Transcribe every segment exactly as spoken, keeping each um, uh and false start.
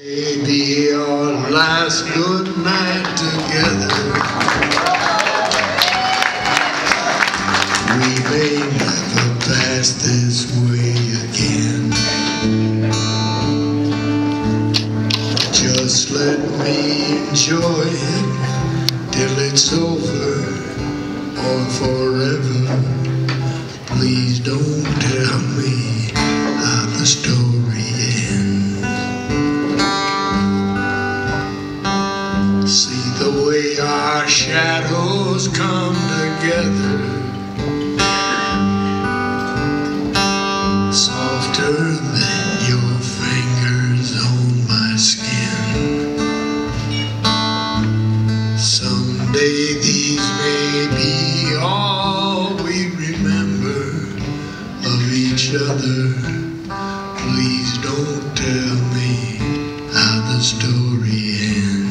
Maybe our last good night together. We may never pass this way again. Just let me enjoy it till it's over or forever. Please don't tell me how the story ends. See the way our shadows come together, softer than your fingers on my skin. Someday these may be all we remember of each other. Please don't tell me how the story ends.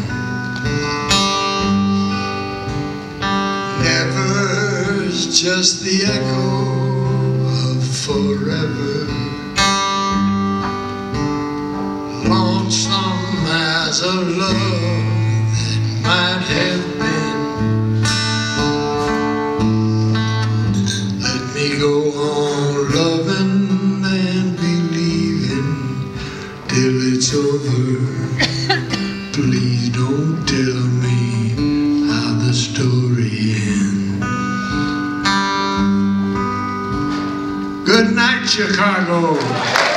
Never's just the echo of forever, lonesome as a love that might have been. Let me go on loving and believing till it's over. Please don't tell me how the story ends. Good night, Chicago.